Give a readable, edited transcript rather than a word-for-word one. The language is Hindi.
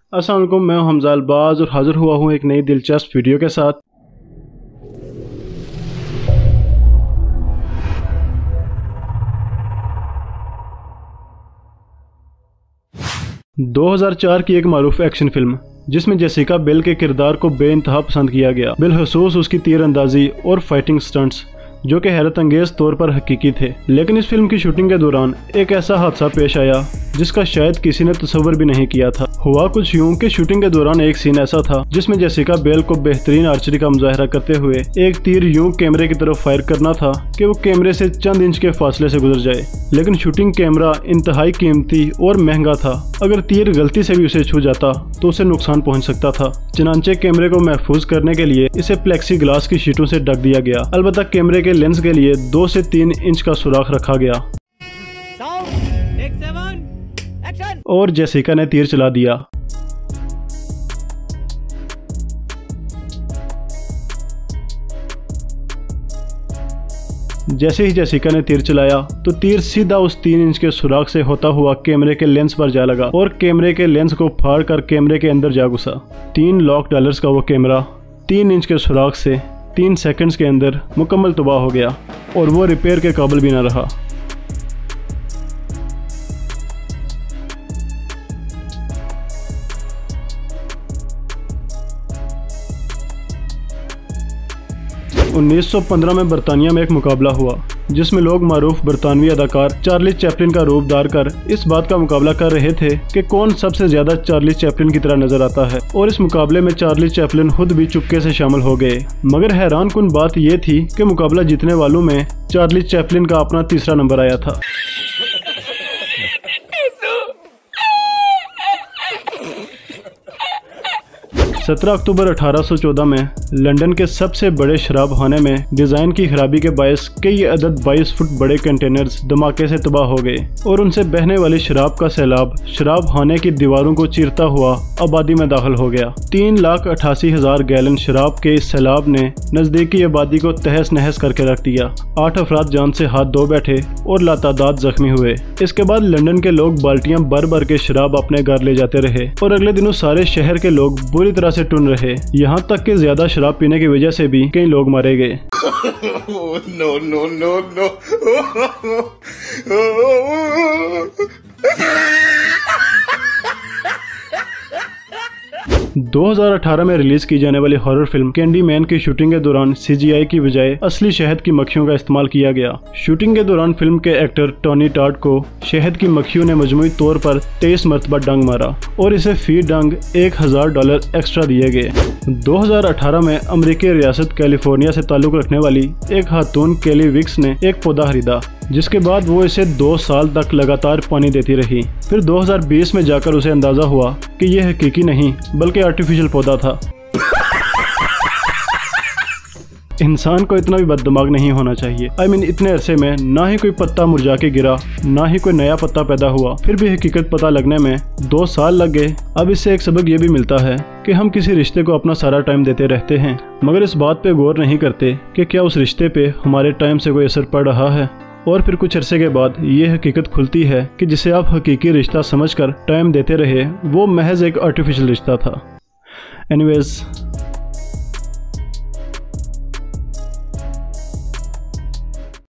अस्सलाम वालेकुम, मैं हूं हमजा अल्बाज और हाजिर हुआ हूं एक नई दिलचस्प वीडियो के साथ। दो 2004 की एक मारूफ एक्शन फिल्म जिसमें जेसिका बेल के किरदार को बेइंतहा पसंद किया गया, बिलखसूस उसकी तीरंदाजी और फाइटिंग स्टंट्स जो कि हैरत अंगेज तौर पर हकीकी थे। लेकिन इस फिल्म की शूटिंग के दौरान एक ऐसा हादसा पेश आया जिसका शायद किसी ने तस्वर भी नहीं किया था। हुआ कुछ यूं कि शूटिंग के दौरान एक सीन ऐसा था जिसमें जेसिका बेल को बेहतरीन आर्चरी का मुजाहरा करते हुए एक तीर यूं कैमरे की तरफ फायर करना था कि वो कैमरे से चंद इंच के फासले से गुजर जाए। लेकिन शूटिंग कैमरा इंतहाई कीमती और महंगा था, अगर तीर गलती से भी उसे छू जाता तो उसे नुकसान पहुंच सकता था। चनांचे कैमरे को महफूज करने के लिए इसे प्लेक्सी ग्लास की शीटों से ढक दिया गया। अलबत्ता कैमरे के लेंस के लिए 2 से 3 इंच का सुराख रखा गया और जेसिका ने तीर चला दिया। जैसे ही जेसिका ने तीर चलाया तो तीर सीधा उस 3 इंच के सुराख से होता हुआ कैमरे के लेंस पर जा लगा और कैमरे के लेंस को फाड़ कर कैमरे के अंदर जा घुसा। $3 लाख का वो कैमरा 3 इंच के सुराख से 3 सेकंड्स के अंदर मुकम्मल तबाह हो गया और वो रिपेयर के काबिल भी न रहा। सन 1915 में बरतानिया में एक मुकाबला हुआ जिसमें लोग मारूफ बरतानवी अदाकार चार्ली चैपलिन का रूप धार कर इस बात का मुकाबला कर रहे थे कि कौन सबसे ज्यादा चार्ली चैपलिन की तरह नजर आता है। और इस मुकाबले में चार्ली चैपलिन खुद भी चुपके से शामिल हो गए। मगर हैरान कुन बात यह थी कि मुकाबला जीतने वालों में चार्ली चैपलिन का अपना तीसरा नंबर आया था। 17 अक्टूबर 1814 में लंदन के सबसे बड़े शराब खाने में डिजाइन की खराबी के बायस कई अदद 22 फुट बड़े कंटेनर्स धमाके से तबाह हो गए और उनसे बहने वाली शराब का सैलाब शराब खाने की दीवारों को चीरता हुआ आबादी में दाखिल हो गया। 3,88,000 गैलन शराब के इस सैलाब ने नजदीकी आबादी को तहस नहस करके रख दिया। 8 अफराद जान से हाथ धो बैठे और लातादाद जख्मी हुए। इसके बाद लंदन के लोग बाल्टियां भर भर के शराब अपने घर ले जाते रहे और अगले दिनों सारे शहर के लोग बुरी तरह से टुन रहे। यहाँ तक कि ज्यादा शराब पीने की वजह से भी कई लोग मारे गए। No, no, no, no. 2018 में रिलीज की जाने वाली हॉरर फिल्म कैंडी मैन की शूटिंग के दौरान CGI की बजाय असली शहद की मक्खियों का इस्तेमाल किया गया। शूटिंग के दौरान फिल्म के एक्टर टॉनी टॉड को शहद की मक्खियों ने मजमूई तौर पर 23 मरतबा डंग मारा और इसे फी डंग $1,000 एक्स्ट्रा दिए गए। 2018 में अमेरिकी रियासत कैलिफोर्निया से ताल्लुक रखने वाली एक खातून केली विक्स ने एक पौधा खरीदा जिसके बाद वो इसे 2 साल तक लगातार पानी देती रही। फिर 2020 में जाकर उसे अंदाजा हुआ कि यह हकीकी नहीं बल्कि आर्टिफिशियल पौधा था। इंसान को इतना भी बददिमाग नहीं होना चाहिए। इतने अरसे में ना ही कोई पत्ता मुरझा के गिरा, ना ही कोई नया पत्ता पैदा हुआ, फिर भी हकीकत पता लगने में 2 साल लग गए। अब इससे एक सबक ये भी मिलता है कि हम किसी रिश्ते को अपना सारा टाइम देते रहते हैं मगर इस बात पे गौर नहीं करते कि क्या उस रिश्ते पे हमारे टाइम से कोई असर पड़ रहा है। और फिर कुछ अरसे के बाद ये हकीकत खुलती है कि जिसे आप हकीकी रिश्ता समझकर टाइम देते रहे वो महज एक आर्टिफिशियल रिश्ता था। एनीवेज,